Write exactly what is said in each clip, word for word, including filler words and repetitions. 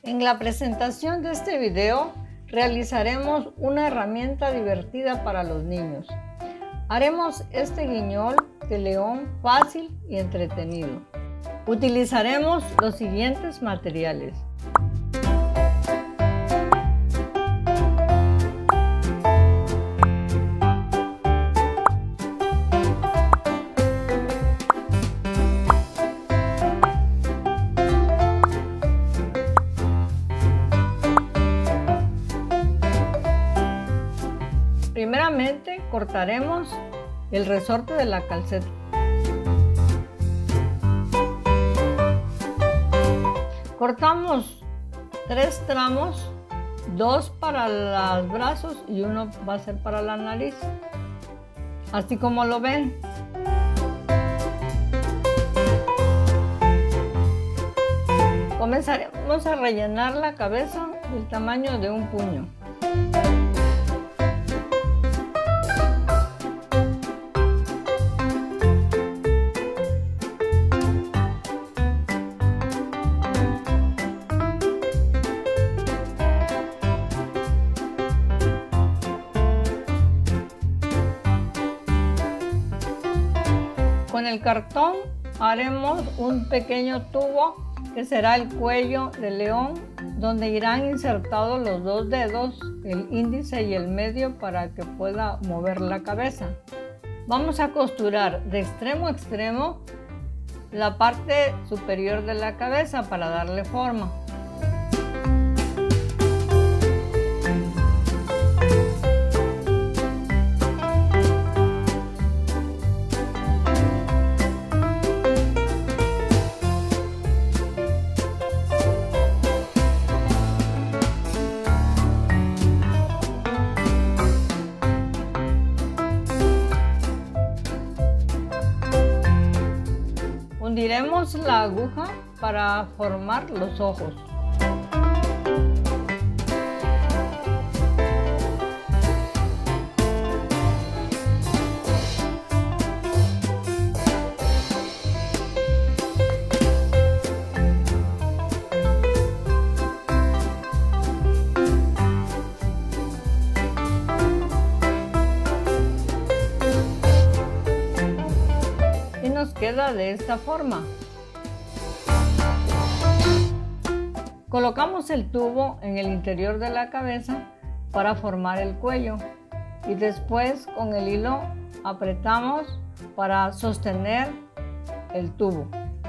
En la presentación de este video realizaremos una herramienta divertida para los niños. Haremos este guiñol de león fácil y entretenido. Utilizaremos los siguientes materiales. Primeramente cortaremos el resorte de la calceta. Cortamos tres tramos, dos para los brazos y uno va a ser para la nariz, así como lo ven. Comenzaremos a rellenar la cabeza del tamaño de un puño. Con el cartón haremos un pequeño tubo que será el cuello del león, donde irán insertados los dos dedos, el índice y el medio, para que pueda mover la cabeza. Vamos a costurar de extremo a extremo la parte superior de la cabeza para darle forma. Hundiremos la aguja para formar los ojos. Nos queda de esta forma. Colocamos el tubo en el interior de la cabeza para formar el cuello y después con el hilo apretamos para sostener el tubo.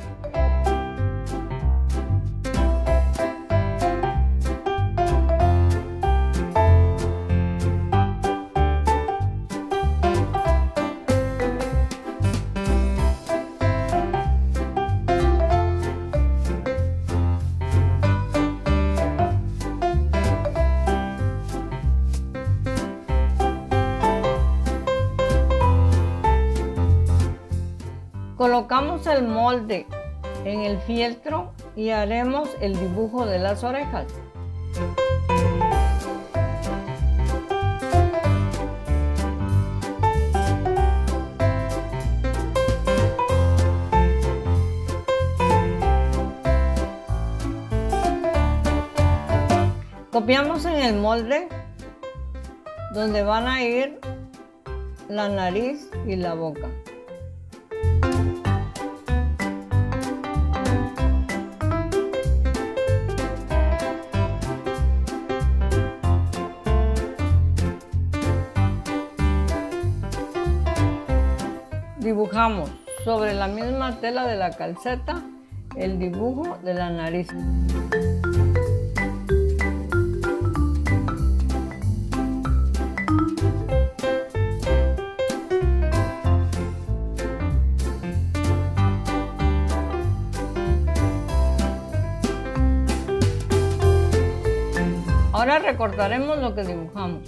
Colocamos el molde en el fieltro y haremos el dibujo de las orejas. Copiamos en el molde donde van a ir la nariz y la boca. Dibujamos sobre la misma tela de la calceta el dibujo de la nariz. Ahora recortaremos lo que dibujamos.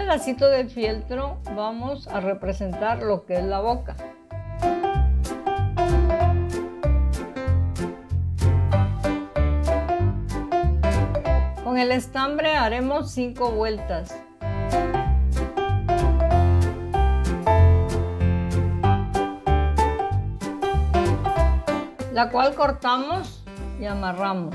pedacito de fieltro vamos a representar lo que es la boca. Con el estambre haremos cinco vueltas. La cual cortamos y amarramos.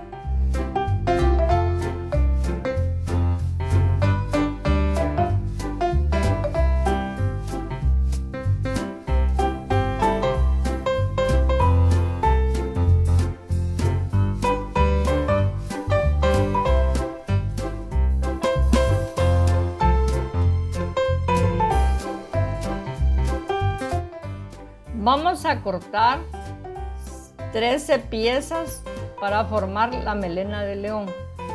Vamos a cortar trece piezas para formar la melena de león.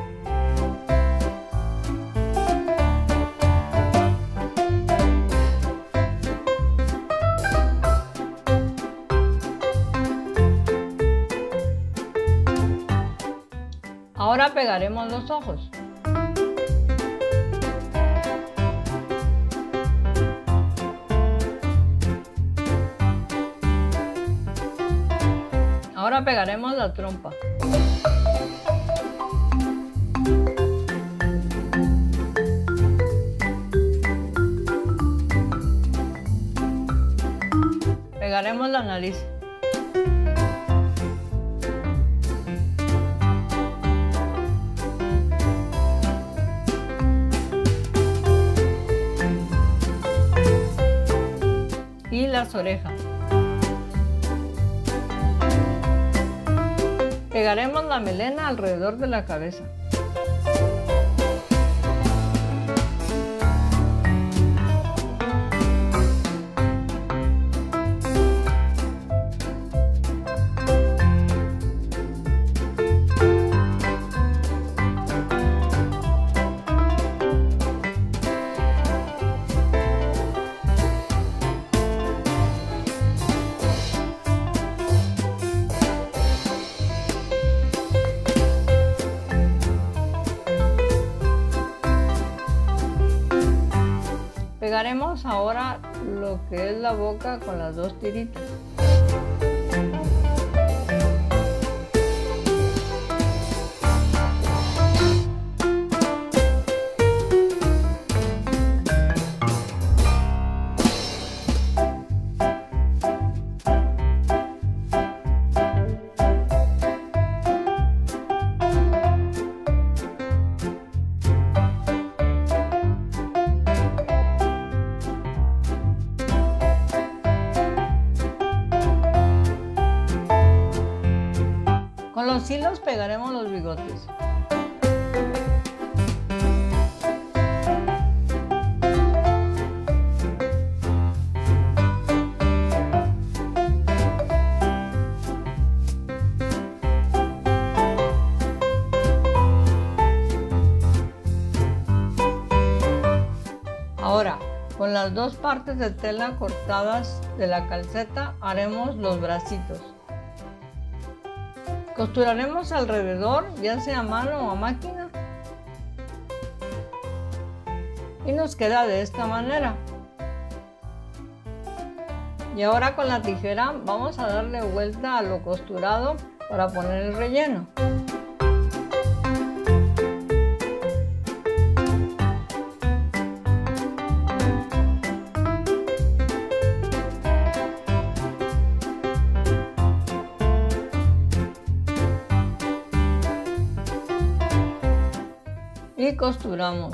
Ahora pegaremos los ojos. Ahora pegaremos la trompa. Pegaremos la nariz. Y las orejas. Pegaremos la melena alrededor de la cabeza. Pegaremos ahora lo que es la boca con las dos tiritas. Con los hilos pegaremos los bigotes. Ahora, con las dos partes de tela cortadas de la calceta haremos los bracitos. Costuraremos alrededor, ya sea a mano o a máquina, y nos queda de esta manera. Y ahora con la tijera vamos a darle vuelta a lo costurado para poner el relleno. Y costuramos.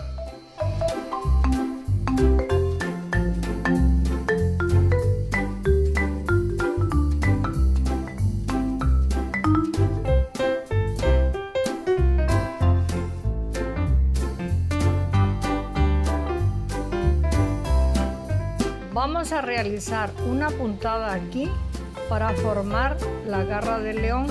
Vamos a realizar una puntada aquí para formar la garra del león.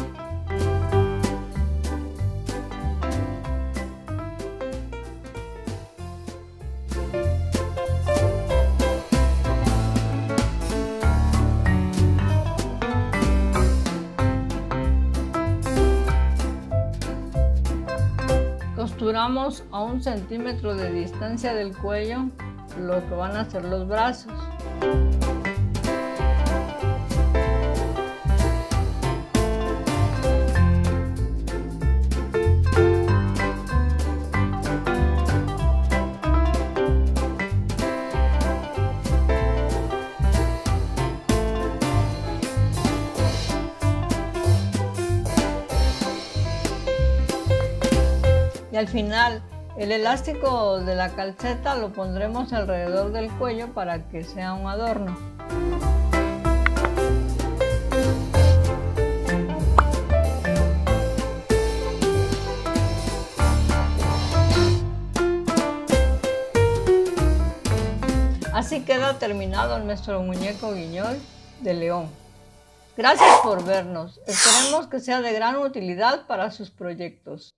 Costuramos a un centímetro de distancia del cuello lo que van a ser los brazos. Y al final, el elástico de la calceta lo pondremos alrededor del cuello para que sea un adorno. Así queda terminado nuestro muñeco guiñol de león. Gracias por vernos. Esperemos que sea de gran utilidad para sus proyectos.